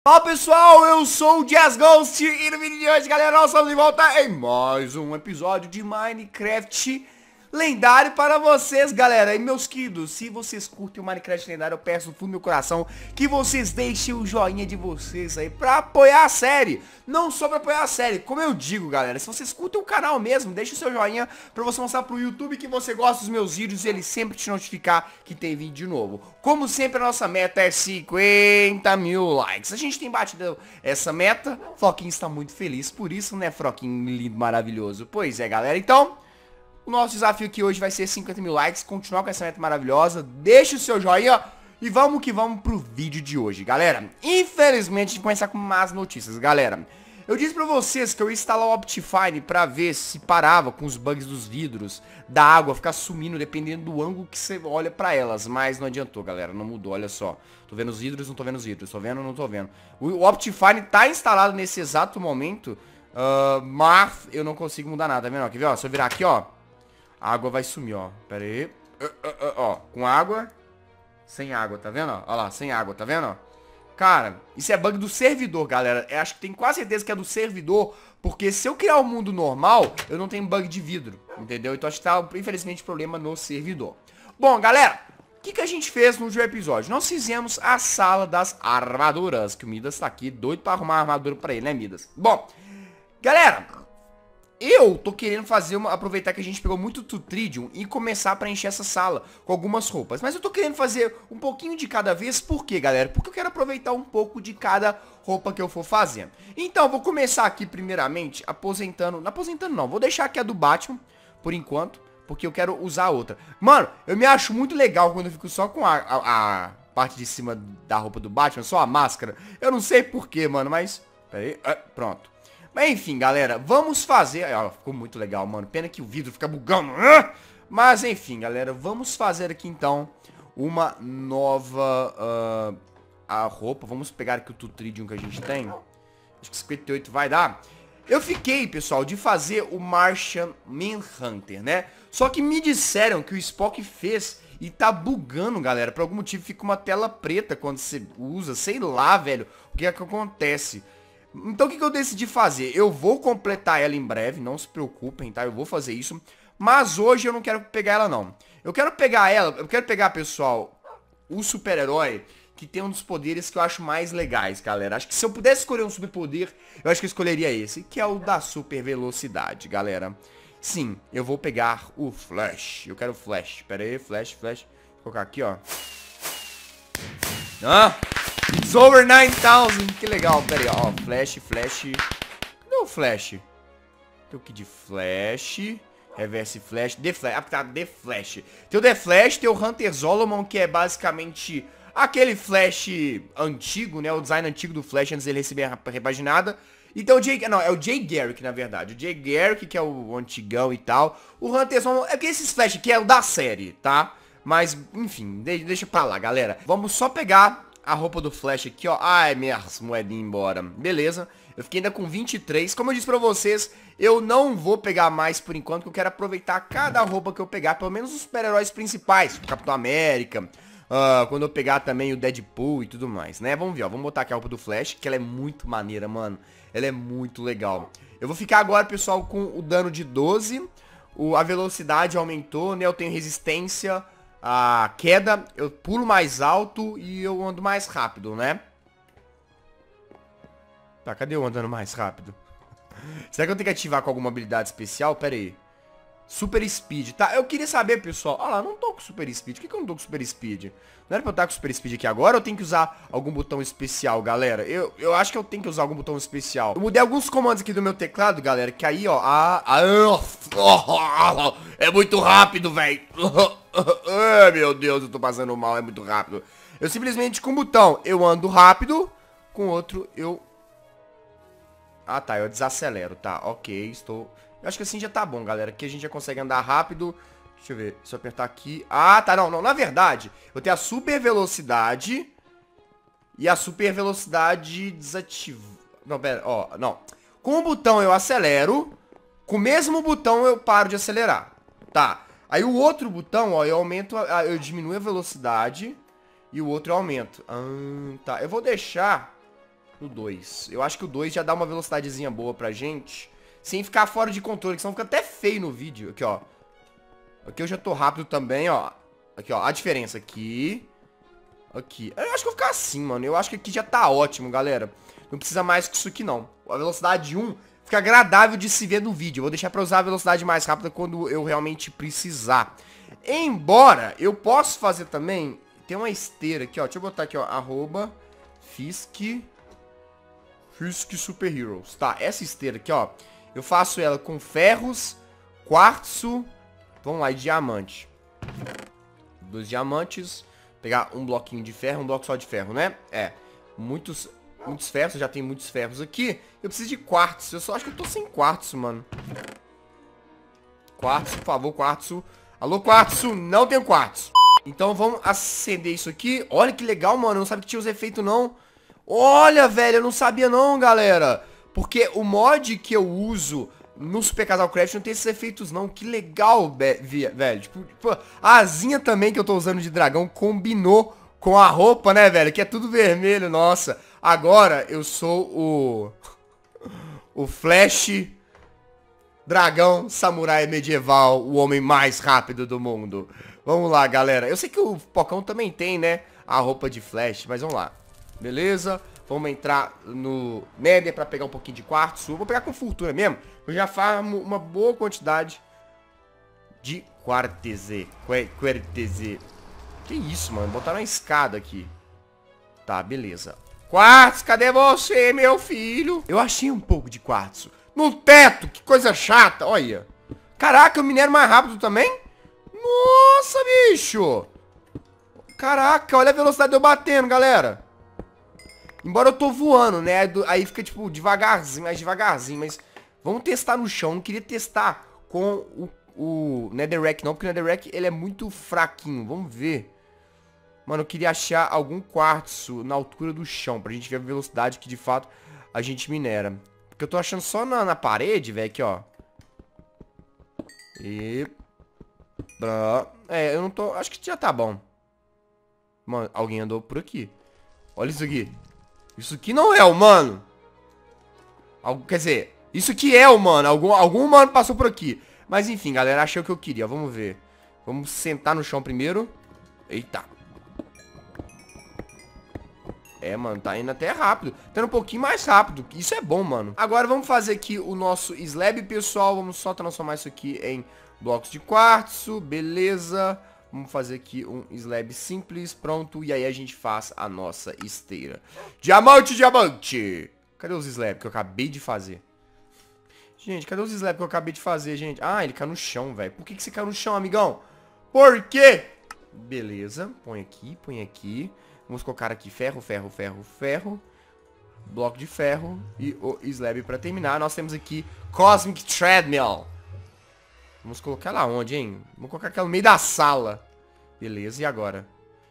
Olá pessoal, eu sou o Jazz Ghost e no vídeo de hoje, galera, nós estamos de volta em mais um episódio de Minecraft lendário para vocês, galera. E meus queridos, se vocês curtem o Minecraft lendário, eu peço no fundo do meu coração que vocês deixem o joinha de vocês aí pra apoiar a série. Não só pra apoiar a série, como eu digo, galera, se vocês curtem o canal mesmo, deixa o seu joinha pra você mostrar pro YouTube que você gosta dos meus vídeos e ele sempre te notificar que tem vídeo novo. Como sempre, a nossa meta é 50 mil likes. A gente tem batido essa meta, Floquinho está muito feliz por isso, né, Floquinho lindo, maravilhoso. Pois é, galera, então... o nosso desafio aqui hoje vai ser 50 mil likes, continuar com essa meta maravilhosa, deixa o seu joinha e vamos que vamos pro vídeo de hoje, galera. Infelizmente, a gente vai começar com más notícias, galera. Eu disse pra vocês que eu ia instalar o Optifine pra ver se parava com os bugs dos vidros, da água ficar sumindo dependendo do ângulo que você olha pra elas, mas não adiantou, galera, não mudou, olha só. Tô vendo os vidros, não tô vendo os vidros, tô vendo, não tô vendo. O Optifine tá instalado nesse exato momento, mas eu não consigo mudar nada, tá vendo? Quer ver, ó, se eu virar aqui, ó. A água vai sumir, ó. Pera aí. Ó, com água. Sem água, tá vendo? Ó lá, sem água, tá vendo? Cara, isso é bug do servidor, galera. Eu acho que tem quase certeza que é do servidor. Porque se eu criar um mundo normal, eu não tenho bug de vidro. Entendeu? Então acho que tá, infelizmente, problema no servidor. Bom, galera, o que a gente fez no último episódio? Nós fizemos a sala das armaduras. Que o Midas tá aqui, doido pra arrumar a armadura pra ele, né, Midas? Bom, galera... eu tô querendo fazer aproveitar que a gente pegou muito Tutridium e começar a preencher essa sala com algumas roupas. Mas eu tô querendo fazer um pouquinho de cada vez. Por quê, galera? Porque eu quero aproveitar um pouco de cada roupa que eu for fazendo. Então, vou começar aqui primeiramente aposentando... não aposentando não, vou deixar aqui a do Batman por enquanto, porque eu quero usar outra. Mano, eu me acho muito legal quando eu fico só com a parte de cima da roupa do Batman, só a máscara. Eu não sei porquê, mano, mas... pera aí, pronto. Mas enfim, galera, vamos fazer... ficou muito legal, mano. Pena que o vidro fica bugando. Mas enfim, galera, vamos fazer aqui então uma nova a roupa. Vamos pegar aqui o Tutridium que a gente tem. Acho que 58 vai dar. Eu fiquei, pessoal, de fazer o Martian Manhunter, né? Só que me disseram que o Spock fez e tá bugando, galera. Por algum motivo fica uma tela preta quando você usa. Sei lá, velho, o que é que acontece. Então o que eu decidi fazer? Eu vou completar ela em breve, não se preocupem, tá? Eu vou fazer isso. Mas hoje eu não quero pegar ela, não. Eu quero pegar, pessoal, o super-herói que tem um dos poderes que eu acho mais legais, galera. Acho que se eu pudesse escolher um superpoder, eu acho que eu escolheria esse, que é o da super velocidade, galera. Sim, eu vou pegar o Flash. Eu quero o Flash. Pera aí, Flash. Vou colocar aqui, ó. It's over 9,000. Que legal. Pera aí, ó. Flash. Cadê o Flash? Tem o que de Flash? Reverse Flash. The Flash. Ah, tá. The Flash. Tem o The Flash, tem o Hunter Zolomon, que é basicamente aquele Flash antigo, né? O design antigo do Flash antes dele receber a repaginada. E tem o Jay... não, é o Jay Garrick, na verdade. O Jay Garrick, que é o antigão e tal. O Hunter Zolomon... é que esses Flash aqui é o da série, tá? Mas, enfim, deixa pra lá, galera. Vamos só pegar... a roupa do Flash aqui, ó. Ai, minhas moedinhas embora. Beleza. Eu fiquei ainda com 23. Como eu disse pra vocês, eu não vou pegar mais por enquanto, porque eu quero aproveitar cada roupa que eu pegar. Pelo menos os super-heróis principais. O Capitão América. Quando eu pegar também o Deadpool e tudo mais, né? Vamos ver, ó. Vamos botar aqui a roupa do Flash, que ela é muito maneira, mano. Ela é muito legal. Eu vou ficar agora, pessoal, com o dano de 12. A velocidade aumentou, né? Eu tenho resistência... a queda, eu pulo mais alto e eu ando mais rápido, né? Tá, cadê eu andando mais rápido? Será que eu tenho que ativar com alguma habilidade especial? Pera aí. Super Speed, tá? Eu queria saber, pessoal. Olha lá, não tô com Super Speed. Por que eu não tô com Super Speed? Não era pra eu estar com Super Speed aqui agora ou eu tenho que usar algum botão especial, galera? Eu acho que eu tenho que usar algum botão especial. Eu mudei alguns comandos aqui do meu teclado, galera, que aí, ó... é muito rápido, velho. Ai, meu Deus, eu tô passando mal, é muito rápido. Eu simplesmente, com um botão, eu ando rápido. Com outro, eu... ah, tá, eu desacelero, tá, ok, estou... eu acho que assim já tá bom, galera, que a gente já consegue andar rápido. Deixa eu ver, se eu apertar aqui... ah, tá, não, na verdade, eu tenho a super velocidade e a super velocidade desativa... não, pera, ó, não. Com o botão eu acelero, com o mesmo botão eu paro de acelerar, tá. Aí o outro botão, ó, eu aumento, eu diminuo a velocidade e o outro eu aumento. Tá, eu vou deixar no 2. Eu acho que o 2 já dá uma velocidadezinha boa pra gente, sem ficar fora de controle, que senão fica até feio no vídeo. Aqui, ó. Aqui eu já tô rápido também, ó. Aqui, ó, a diferença aqui. Aqui. Eu acho que eu vou ficar assim, mano. Eu acho que aqui já tá ótimo, galera. Não precisa mais que isso aqui, não. A velocidade 1 fica agradável de se ver no vídeo. Eu vou deixar pra usar a velocidade mais rápida quando eu realmente precisar. Embora eu possa fazer também... Tem uma esteira aqui, ó. Deixa eu botar aqui, ó. @Fisk Super Heroes. Tá, essa esteira aqui, ó. Eu faço ela com ferros, quartzo... Vamos lá, e diamante. 2 diamantes. Pegar um bloquinho de ferro, um bloco só de ferro, né? É. Muitos ferros, já tem muitos ferros aqui. Eu preciso de quartzo. Eu só acho que eu tô sem quartzo, mano. Quartzo, por favor, quartzo. Alô, quartzo, não tenho quartzo. Então vamos acender isso aqui. Olha que legal, mano. Eu não sabia que tinha os efeitos, não. Olha, velho, eu não sabia não, galera. Porque o mod que eu uso no Super Casal Craft não tem esses efeitos, não. Que legal, velho. Tipo, a asinha também que eu tô usando de dragão combinou com a roupa, né, velho? Que é tudo vermelho, nossa. Agora eu sou o Flash Dragão Samurai Medieval, o homem mais rápido do mundo. Vamos lá, galera. Eu sei que o Pocão também tem, né, a roupa de Flash, mas vamos lá. Beleza? Vamos entrar no Nether pra pegar um pouquinho de quartzo. Vou pegar com fortuna mesmo. Eu já farmo uma boa quantidade de quartzo. Que isso, mano? Botaram uma escada aqui. Tá, beleza. Quartzo, cadê você, meu filho? Eu achei um pouco de quartzo no teto, que coisa chata, olha. Caraca, eu minero mais rápido também? Nossa, bicho. Caraca, olha a velocidade de eu batendo, galera. Embora eu tô voando, né? Aí fica, tipo, devagarzinho, mais devagarzinho. Mas vamos testar no chão. Não queria testar com o Netherrack, não. Porque o Netherrack, ele é muito fraquinho. Vamos ver. Mano, eu queria achar algum quartzo na altura do chão. Pra gente ver a velocidade que, de fato, a gente minera. Porque eu tô achando só na parede, velho. Aqui, ó. É, eu não tô... Acho que já tá bom. Mano, alguém andou por aqui. Olha isso aqui. Isso aqui não é humano. Quer dizer, isso aqui é humano. Algum humano passou por aqui. Mas enfim, galera, achei o que eu queria. Vamos ver. Vamos sentar no chão primeiro. Eita. É, mano, tá indo até rápido. Tá indo um pouquinho mais rápido. Isso é bom, mano. Agora vamos fazer aqui o nosso slab, pessoal. Vamos só transformar isso aqui em blocos de quartzo. Beleza. Vamos fazer aqui um slab simples, pronto. E aí a gente faz a nossa esteira. Diamante, diamante! Cadê os slabs que eu acabei de fazer? Gente, cadê os slabs que eu acabei de fazer, gente? Ah, ele caiu no chão, velho. Por que você caiu no chão, amigão? Por quê? Beleza, põe aqui, põe aqui. Vamos colocar aqui ferro, ferro, ferro, ferro. Bloco de ferro e o slab pra terminar. Nós temos aqui Cosmic Treadmill. Vamos colocar ela onde, hein? Vamos colocar aquela no meio da sala. Beleza, e agora?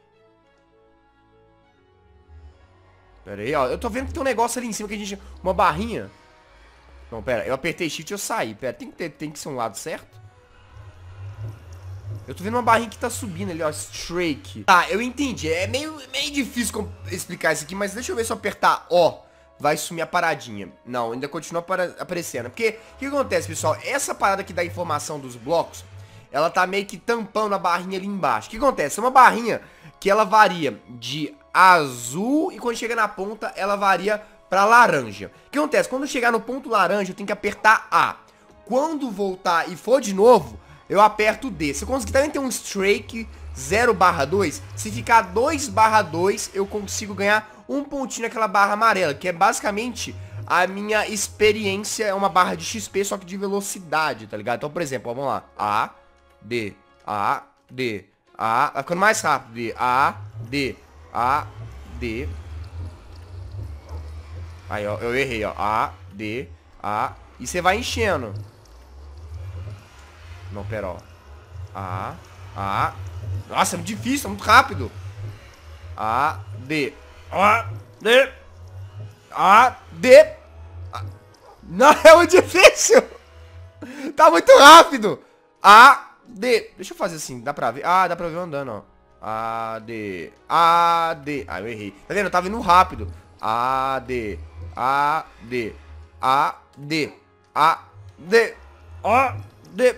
Pera aí, ó. Eu tô vendo que tem um negócio ali em cima que a gente... Uma barrinha. Não, pera. Eu apertei shift e eu saí. Pera, tem que ser um lado certo? Eu tô vendo uma barrinha que tá subindo ali, ó. Strake. Tá, eu entendi. É meio difícil explicar isso aqui, mas deixa eu ver se eu apertar ó. Vai sumir a paradinha. Não, ainda continua aparecendo. Porque, o que acontece, pessoal? Essa parada aqui da informação dos blocos, ela tá meio que tampando a barrinha ali embaixo. O que acontece? É uma barrinha que ela varia de azul e quando chega na ponta, ela varia pra laranja. O que acontece? Quando chegar no ponto laranja, eu tenho que apertar A. Quando voltar e for de novo, eu aperto D. Se eu conseguir também ter um strike 0/2, se ficar 2/2, eu consigo ganhar um pontinho naquela barra amarela, que é basicamente a minha experiência, é uma barra de XP, só que de velocidade, tá ligado? Então, por exemplo, ó, vamos lá. A, D, A, D, A. Vai ficando mais rápido. D, A, D, A, D. Aí, ó, eu errei, ó. A, D, A. E você vai enchendo. Não, pera, ó. A, A. Nossa, é muito difícil, é muito rápido. A, D. A, D. A, D. A. Não, é muito difícil. Tá muito rápido. A, D. Deixa eu fazer assim, dá pra ver. Ah, dá pra ver eu andando, ó. A, D. A, D. Ah, eu errei. Tá vendo? Eu tava indo rápido. A, D, A, D, A, D, A, D, A, D.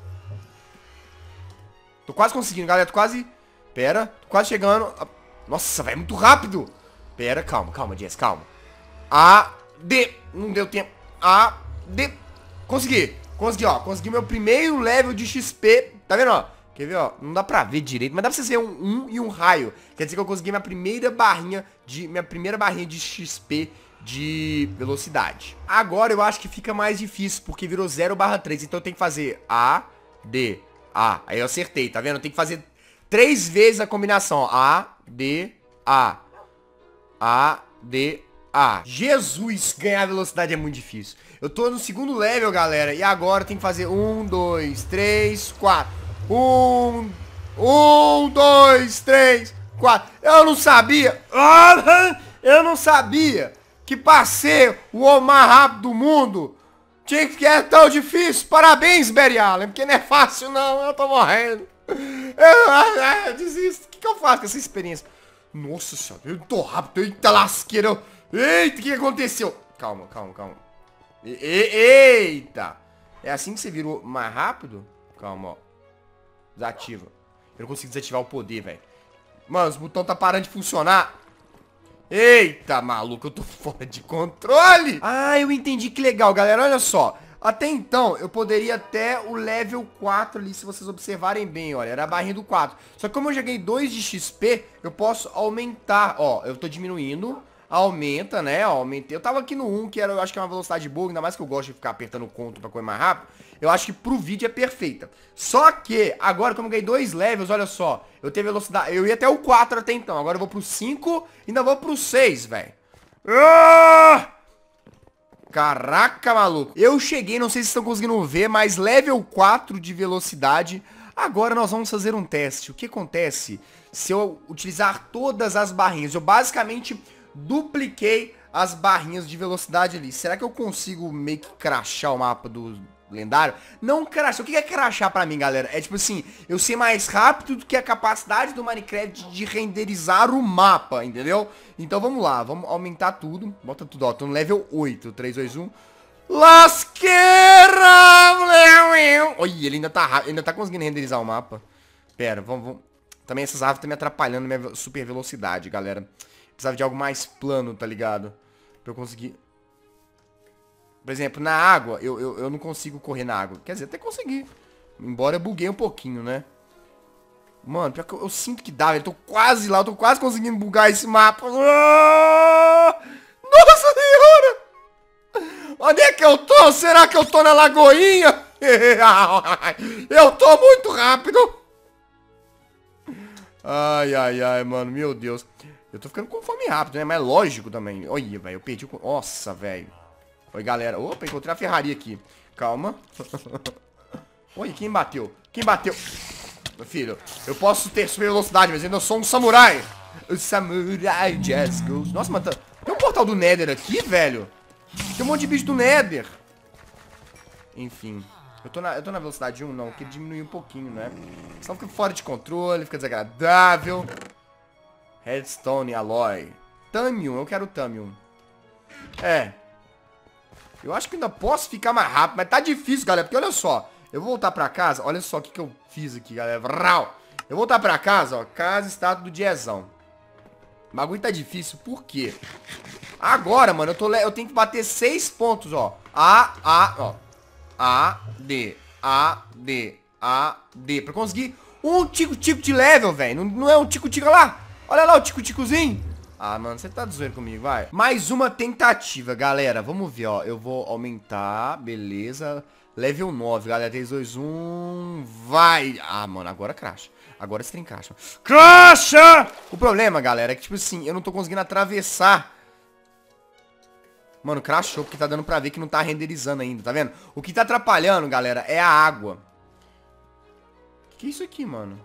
Tô quase conseguindo, galera. Tô quase... Pera, tô quase chegando. Nossa, velho, muito rápido. Pera, calma, calma, Jess, calma. A, D. Não deu tempo. A, D. Consegui. Consegui, ó. Consegui meu primeiro level de XP. Tá vendo, ó? Quer ver, ó? Não dá pra ver direito, mas dá pra você ser um e um raio. Quer dizer que eu consegui minha primeira barrinha de XP de velocidade. Agora eu acho que fica mais difícil, porque virou 0/3. Então eu tenho que fazer A, D, A. Aí eu acertei, tá vendo? Eu tenho que fazer 3 vezes a combinação, ó. A, D, A. A, D, A. Jesus, ganhar velocidade é muito difícil. Eu tô no segundo level, galera. E agora tem que fazer 1, 2, 3, 4. 1, 2, 3, 4. Eu não sabia. Eu não sabia que pra ser o homem mais rápido do mundo tinha que ser tão difícil. Parabéns, Barry Allen. Porque não é fácil, não. Eu tô morrendo. Eu desisto. O que eu faço com essa experiência? Nossa senhora, eu tô rápido. Eita lasqueira. Eita, o que aconteceu? Calma, calma, calma. Eita. É assim que você virou mais rápido? Calma, ó. Desativa. Eu não consigo desativar o poder, velho. Mano, os botões tá parando de funcionar. Eita, maluco, eu tô fora de controle. Ah, eu entendi, que legal, galera. Olha só. Até então, eu poderia até o level 4 ali, se vocês observarem bem, olha. Era a barrinha do 4. Só que como eu já ganhei 2 de XP, eu posso aumentar. Ó, eu tô diminuindo. Aumenta, né? Ó, aumentei. Eu tava aqui no 1, que era, eu acho que é uma velocidade boa. Ainda mais que eu gosto de ficar apertando o conto pra correr mais rápido. Eu acho que pro vídeo é perfeita. Só que, agora, como eu ganhei 2 levels, olha só. Eu tenho velocidade... Eu ia até o 4 até então. Agora eu vou pro 5 e ainda vou pro 6, velho. Caraca, maluco. Eu cheguei, não sei se vocês estão conseguindo ver, mas level 4 de velocidade. Agora nós vamos fazer um teste. O que acontece se eu utilizar todas as barrinhas? Eu basicamente dupliquei as barrinhas de velocidade ali. Será que eu consigo meio que crashar o mapa do lendário? Não crashar. O que é crashar pra mim, galera? É tipo assim, eu ser mais rápido do que a capacidade do Minecraft de renderizar o mapa, entendeu? Então vamos lá, vamos aumentar tudo. Bota tudo, ó, tô no level 8, 3, 2, 1. Lasqueira! Olha, ele ainda tá conseguindo renderizar o mapa. Pera, vamos. Também essas árvores estão me atrapalhando minha super velocidade, galera. Precisava de algo mais plano, tá ligado? Pra eu conseguir... Por exemplo, na água, eu não consigo correr na água. Quer dizer, até consegui. Embora eu buguei um pouquinho, né? Mano, pior que eu sinto que dá, velho. Eu tô quase lá, eu tô quase conseguindo bugar esse mapa. Nossa senhora! Onde é que eu tô? Será que eu tô na lagoinha? Eu tô muito rápido. Ai, ai, ai, mano, meu Deus. Eu tô ficando com fome rápido, né? Mas é lógico também. Olha, velho, eu perdi o... Nossa, velho. Oi, galera. Opa, encontrei a Ferrari aqui. Calma. Oi, quem bateu? Quem bateu? Meu filho, eu posso ter super velocidade, mas ainda sou um samurai. O samurai just goes. Nossa, mano, tem um portal do Nether aqui, velho. Tem um monte de bicho do Nether. Enfim. Eu tô na velocidade 1, não, porque diminuiu um pouquinho, né? Senão fica fora de controle, fica desagradável. Redstone Alloy. Tamium, eu quero Tamium. É. Eu acho que ainda posso ficar mais rápido, mas tá difícil, galera. Porque olha só, eu vou voltar pra casa. Olha só o que eu fiz aqui, galera. Eu vou voltar pra casa, ó. Casa, estátua do Diezão. O bagulho tá difícil, por quê? Agora, mano, eu tenho que bater 6 pontos, ó. Ó. A, D, A, D, A, D. Pra conseguir um tico-tico de level, velho. Não é um tico-tico lá? Olha lá o tico-ticozinho. Ah, mano, você tá zoando comigo, vai. Mais uma tentativa, galera. Vamos ver, ó. Eu vou aumentar, beleza. Level 9, galera. 3, 2, 1, vai. Ah, mano, agora cracha. Agora esse trem cracha. Cracha! O problema, galera, é que, tipo assim, eu não tô conseguindo atravessar. Mano, crashou, porque tá dando pra ver que não tá renderizando ainda, tá vendo? O que tá atrapalhando, galera, é a água. Que é isso aqui, mano?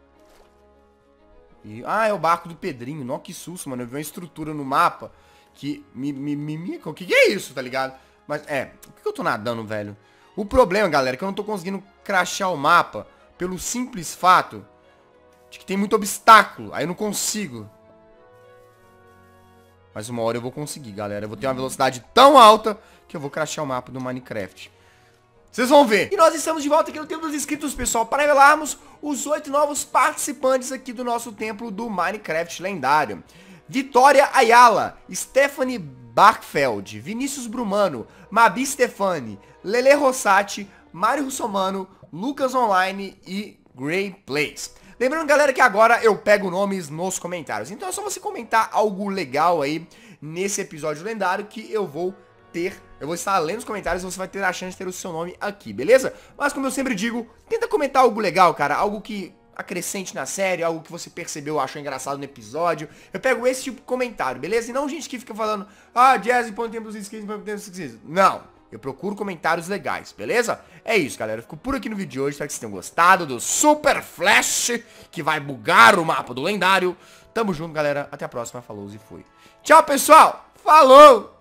Ah, é o barco do Pedrinho. Nossa, que susto, mano. Eu vi uma estrutura no mapa que o que é isso, tá ligado? Mas, por que eu tô nadando, velho? O problema, galera, é que eu não tô conseguindo crashar o mapa pelo simples fato de que tem muito obstáculo. Aí eu não consigo. Mas uma hora eu vou conseguir, galera. Eu vou ter uma velocidade tão alta que eu vou crashar o mapa do Minecraft. Vocês vão ver. E nós estamos de volta aqui no Templo dos Inscritos, pessoal, para revelarmos os 8 novos participantes aqui do nosso Templo do Minecraft lendário. Vitória Ayala, Stephanie Barkfeld, Vinícius Brumano, Mabi Stefani, Lele Rossati, Mário Russomano, Lucas Online e Grey Plays. Lembrando, galera, que agora eu pego nomes nos comentários. Então é só você comentar algo legal aí nesse episódio lendário que eu vou estar lendo os comentários e você vai ter a chance de ter o seu nome aqui, beleza? Mas como eu sempre digo, tenta comentar algo legal, cara, algo que acrescente na série, algo que você percebeu, achou engraçado no episódio. Eu pego esse tipo de comentário, beleza? E não gente que fica falando, Jazzy, põe o tempo dos inscritos, põe o tempo dos inscritos. Não, eu procuro comentários legais, beleza? É isso, galera, eu fico por aqui no vídeo de hoje, espero que vocês tenham gostado do Super Flash, que vai bugar o mapa do lendário. Tamo junto, galera, até a próxima, falou e fui. Tchau, pessoal, falou!